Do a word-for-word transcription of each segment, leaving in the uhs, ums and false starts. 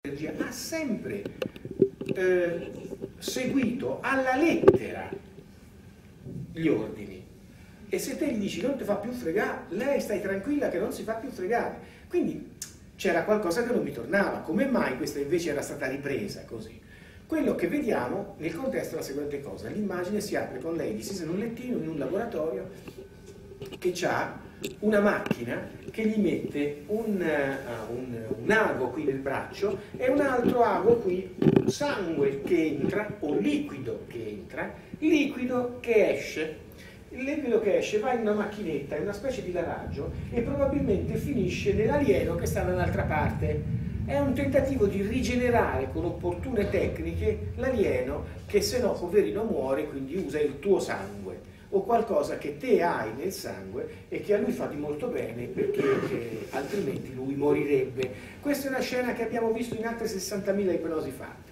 ha sempre eh, seguito alla lettera gli ordini, e se te gli dici non ti fa più fregare, lei stai tranquilla che non si fa più fregare. Quindi c'era qualcosa che non mi tornava. Come mai questa invece era stata ripresa così? Quello che vediamo nel contesto è la seguente cosa: l'immagine si apre con lei distesa in un lettino in un laboratorio che ha una macchina che gli mette un, uh, un, un ago qui nel braccio e un altro ago qui, sangue che entra o liquido che entra, liquido che esce. Il liquido che esce va in una macchinetta, in una specie di lavaggio, e probabilmente finisce nell'alieno che sta da un'altra parte. È un tentativo di rigenerare con opportune tecniche l'alieno che se no poverino muore, quindi usa il tuo sangue o qualcosa che te hai nel sangue e che a lui fa di molto bene, perché eh, altrimenti lui morirebbe. Questa è una scena che abbiamo visto in altre sessantamila ipnosi fatte.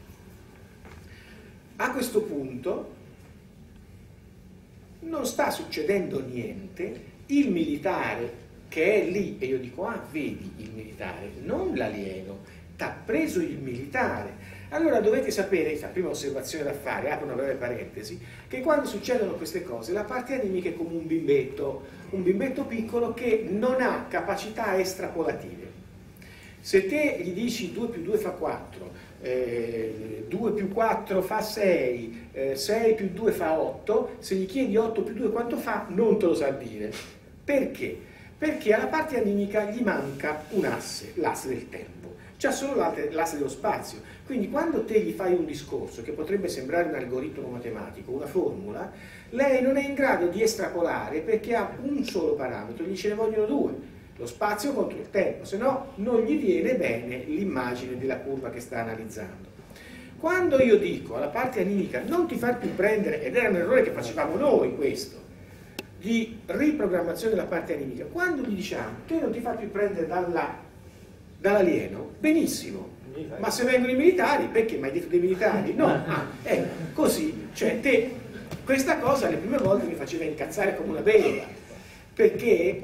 A questo punto non sta succedendo niente, il militare che è lì, e io dico, ah, vedi il militare, non l'alieno, t'ha preso il militare. Allora dovete sapere, la prima osservazione da fare, apro una breve parentesi, che quando succedono queste cose la parte animica è come un bimbetto, un bimbetto piccolo che non ha capacità estrapolative. Se te gli dici due più due fa quattro, eh, due più quattro fa sei, eh, sei più due fa otto, se gli chiedi otto più due quanto fa, non te lo sa dire. Perché? Perché alla parte animica gli manca un asse, l'asse del tempo. C'ha solo l'asse dello spazio. Quindi quando te gli fai un discorso che potrebbe sembrare un algoritmo matematico, una formula, lei non è in grado di estrapolare perché ha un solo parametro, gli ce ne vogliono due, lo spazio contro il tempo, se no non gli viene bene l'immagine della curva che sta analizzando. Quando io dico alla parte animica non ti far più prendere, ed era un errore che facevamo noi questo, di riprogrammazione della parte animica, quando gli diciamo te non ti far più prendere dalla dall'alieno, benissimo, ma se vengono i militari, perché mi hai detto dei militari? No, ah, ecco, così, cioè te, questa cosa le prime volte mi faceva incazzare come una belva, perché,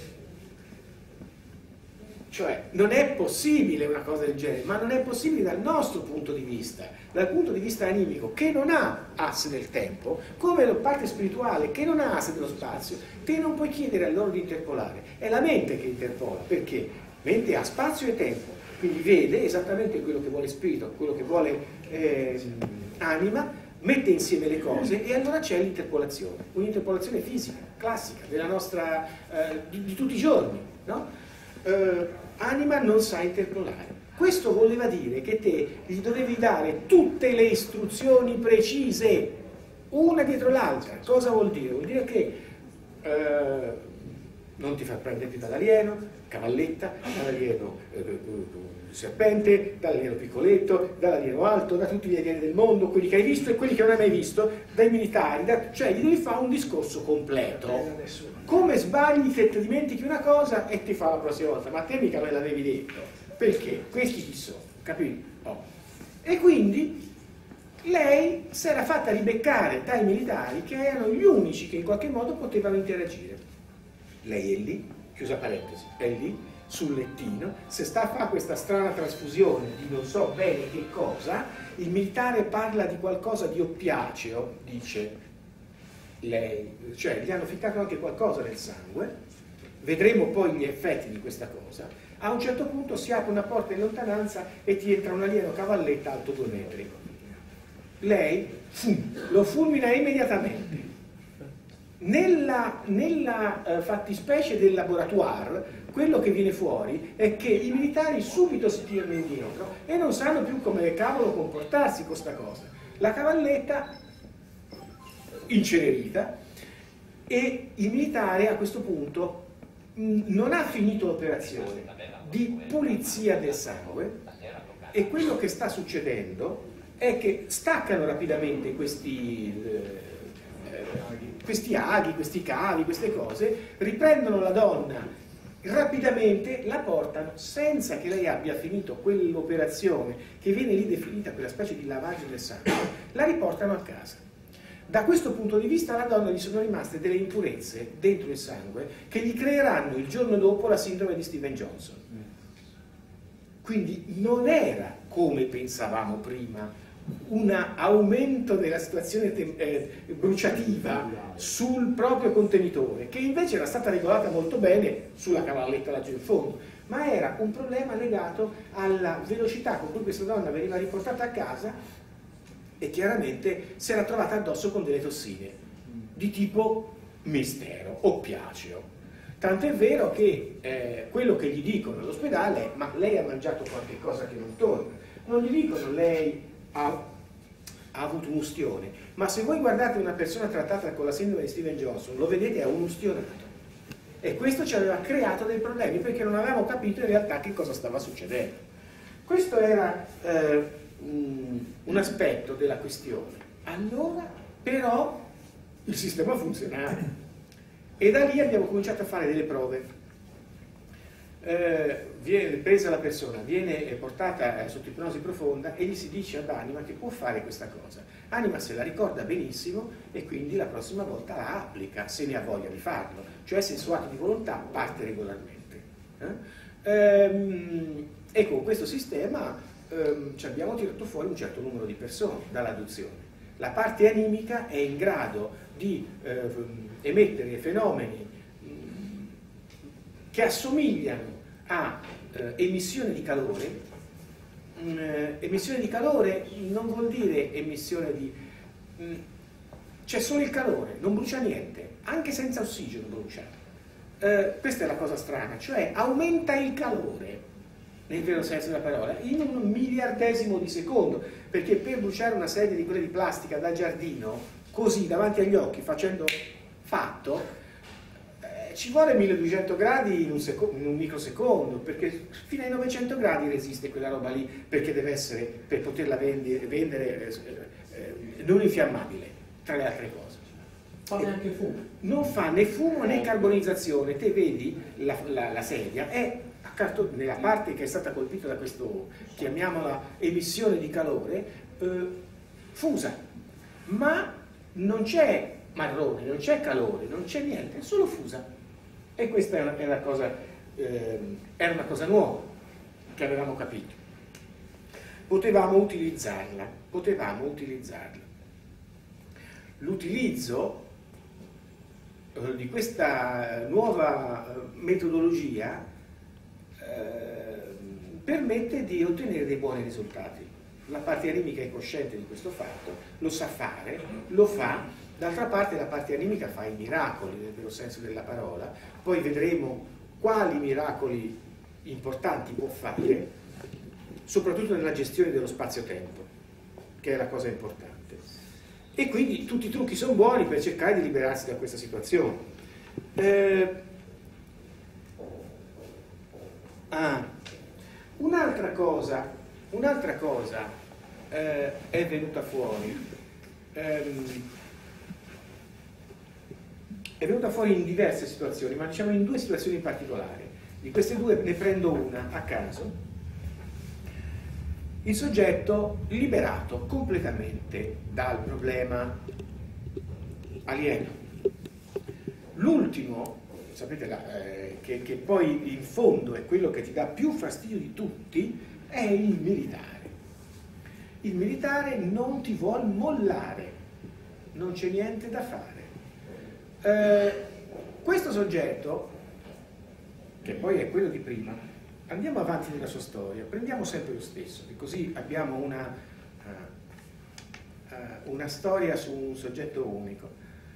cioè, non è possibile una cosa del genere, ma non è possibile dal nostro punto di vista, dal punto di vista animico, che non ha asse del tempo, come la parte spirituale che non ha asse dello spazio, te non puoi chiedere a loro di interpolare, è la mente che interpola, perché mente ha spazio e tempo, quindi vede esattamente quello che vuole spirito, quello che vuole eh, anima, mette insieme le cose e allora c'è l'interpolazione, un'interpolazione fisica, classica, della nostra, eh, di, di tutti i giorni, no? Eh, anima non sa interpolare. Questo voleva dire che te gli dovevi dare tutte le istruzioni precise, una dietro l'altra. Cosa vuol dire? Vuol dire che eh, non ti far prendere dall'alieno, cavalletta, dall'alieno eh, serpente, dall'alieno piccoletto, dall'alieno alto, da tutti gli alieni del mondo, quelli che hai visto e quelli che non hai mai visto, dai militari, da, cioè gli devi fare un discorso completo. Come sbagli te ti dimentichi una cosa e ti fa la prossima volta, ma a te mica me l'avevi detto, perché? Questi chi sono, capito? Oh. E quindi lei si era fatta ribeccare dai militari che erano gli unici che in qualche modo potevano interagire. Lei è lì, chiusa parentesi, è lì sul lettino, se sta a fare questa strana trasfusione di non so bene che cosa, il militare parla di qualcosa di oppiaceo, dice lei, cioè gli hanno ficcato anche qualcosa nel sangue, vedremo poi gli effetti di questa cosa. A un certo punto si apre una porta in lontananza e ti entra un alieno cavalletta alto due metri. Lei fum, lo fulmina immediatamente. Nella, nella uh, fattispecie del laboratoire, quello che viene fuori è che i militari subito si tirano indietro e non sanno più come cavolo comportarsi con questa cosa. La cavalletta incenerita, e il militare a questo punto mh, non ha finito l'operazione di pulizia del sangue, e quello che sta succedendo è che staccano rapidamente questi eh, questi aghi, questi cavi, queste cose, riprendono la donna rapidamente, la portano senza che lei abbia finito quell'operazione che viene lì definita quella specie di lavaggio del sangue, la riportano a casa. Da questo punto di vista alla donna gli sono rimaste delle impurezze dentro il sangue che gli creeranno il giorno dopo la sindrome di Steven Johnson. Quindi non era, come pensavamo prima, un aumento della situazione eh, bruciativa sul proprio contenitore, che invece era stata regolata molto bene sulla cavalletta laggiù in fondo, ma era un problema legato alla velocità con cui questa donna veniva riportata a casa e chiaramente si era trovata addosso con delle tossine di tipo mistero, oppiaceo. Tant'è vero che eh, quello che gli dicono all'ospedale è: ma lei ha mangiato qualche cosa che non torna. Non gli dicono: lei ha, ha avuto un'ustione. Ma se voi guardate una persona trattata con la sindrome di Steven Johnson, lo vedete, è un ustionato. E questo ci aveva creato dei problemi, perché non avevamo capito in realtà che cosa stava succedendo. Questo era eh, un aspetto della questione. Allora, però, il sistema funzionava. E da lì abbiamo cominciato a fare delle prove. Eh, viene presa la persona, viene portata sotto ipnosi profonda e gli si dice ad Anima che può fare questa cosa. Anima se la ricorda benissimo e quindi la prossima volta la applica, se ne ha voglia di farlo, cioè se il suo atto di volontà parte regolarmente. Eh? Ehm, e con questo sistema ehm, ci abbiamo tirato fuori un certo numero di persone dall'adozione. La parte animica è in grado di eh, emettere fenomeni mh, che assomigliano a eh, emissione di calore. Mh, emissione di calore non vuol dire emissione di... mh, c'è solo il calore, non brucia niente, anche senza ossigeno brucia. Eh, questa è la cosa strana, cioè aumenta il calore, nel vero senso della parola, in un miliardesimo di secondo, perché per bruciare una serie di quelle di plastica da giardino, così davanti agli occhi, facendo fatto, eh, ci vuole milleduecento gradi in un, in un microsecondo, perché fino ai novecento gradi resiste quella roba lì, perché deve essere, per poterla vendere, vendere eh, eh, non infiammabile, tra le altre cose. Fa neanche fumo. Non fa né fumo né carbonizzazione. Te vedi la, la, la sedia è nella parte che è stata colpita da questo, chiamiamola emissione di calore, eh, fusa, ma non c'è marrone, non c'è calore, non c'è niente, è solo fusa. E questa è una, è una cosa, eh, era una cosa nuova che avevamo capito. Potevamo utilizzarla, potevamo utilizzarla. L'utilizzo eh, di questa nuova metodologia permette di ottenere dei buoni risultati. La parte animica è cosciente di questo fatto, lo sa fare, lo fa. D'altra parte la parte animica fa i miracoli nel vero senso della parola. Poi vedremo quali miracoli importanti può fare, soprattutto nella gestione dello spazio-tempo, che è la cosa importante. E quindi tutti i trucchi sono buoni per cercare di liberarsi da questa situazione. Eh, ah, un'altra cosa, un'altra cosa eh, è venuta fuori, ehm, è venuta fuori in diverse situazioni, ma diciamo in due situazioni in particolare. Di queste due ne prendo una a caso. Il soggetto liberato completamente dal problema alieno. L'ultimo, sapete, la, eh, che, che poi in fondo è quello che ti dà più fastidio di tutti, è il militare. Il militare non ti vuol mollare, non c'è niente da fare. Eh, questo soggetto, che poi è quello di prima, andiamo avanti nella sua storia, prendiamo sempre lo stesso, che così abbiamo una, uh, uh, una storia su un soggetto unico.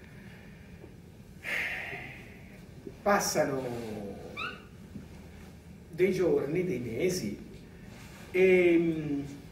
Passano dei giorni, dei mesi, e